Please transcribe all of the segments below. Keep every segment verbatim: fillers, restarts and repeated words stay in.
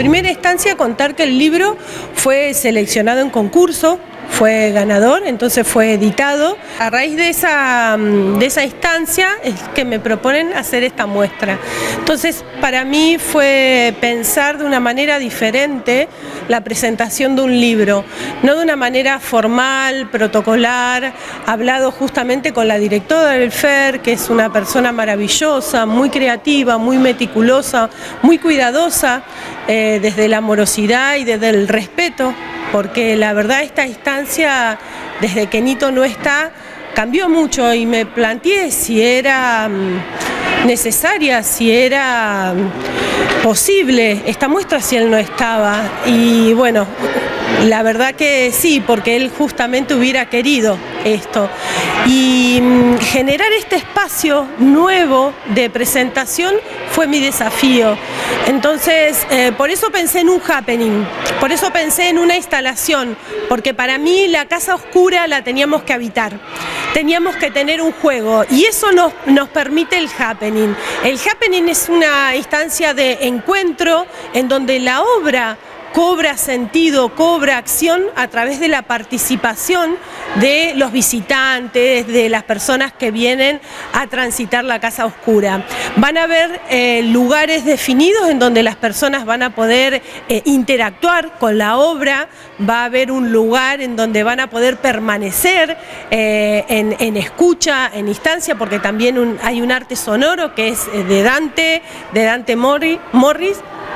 primera instancia contar que el libro fue seleccionado en concurso, fue ganador, entonces fue editado. A raíz de esa, de esa instancia es que me proponen hacer esta muestra. Entonces para mí fue pensar de una manera diferente la presentación de un libro, no de una manera formal, protocolar, hablado justamente con la directora del F E R, que es una persona maravillosa, muy creativa, muy meticulosa, muy cuidadosa, eh, desde la amorosidad y desde el respeto, porque la verdad esta instancia, desde que Nito no está, cambió mucho y me planteé si era necesaria, si era posible esta muestra si él no estaba. Y bueno, la verdad que sí, porque él justamente hubiera querido esto. Y generar este espacio nuevo de presentación fue mi desafío. Entonces, eh, por eso pensé en un happening, por eso pensé en una instalación, porque para mí la casa oscura la teníamos que habitar. Teníamos que tener un juego y eso nos, nos permite el happening. El happening es una instancia de encuentro en donde la obra cobra sentido, cobra acción a través de la participación de los visitantes, de las personas que vienen a transitar la casa oscura. Van a haber eh, lugares definidos en donde las personas van a poder eh, interactuar con la obra, va a haber un lugar en donde van a poder permanecer eh, en, en escucha, en instancia, porque también un, hay un arte sonoro que es de Dante, de Dante Morris.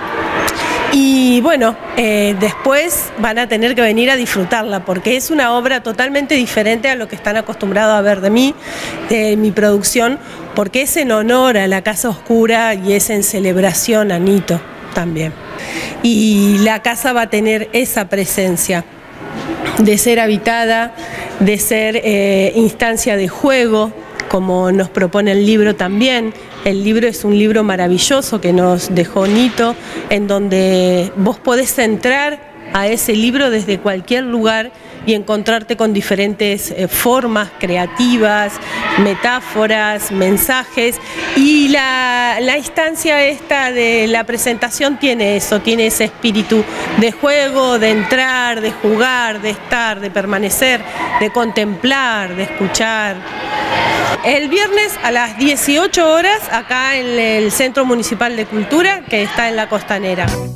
Y bueno, eh, después van a tener que venir a disfrutarla porque es una obra totalmente diferente a lo que están acostumbrados a ver de mí, de mi producción, porque es en honor a la casa oscura y es en celebración a Nito también. Y la casa va a tener esa presencia de ser habitada, de ser eh, instancia de juego, como nos propone el libro también. El libro es un libro maravilloso que nos dejó Nito, en donde vos podés entrar a ese libro desde cualquier lugar y encontrarte con diferentes eh, formas creativas, metáforas, mensajes, y la, la instancia esta de la presentación tiene eso, tiene ese espíritu de juego, de entrar, de jugar, de estar, de permanecer, de contemplar, de escuchar. El viernes a las dieciocho horas acá en el Centro Municipal de Cultura, que está en la Costanera.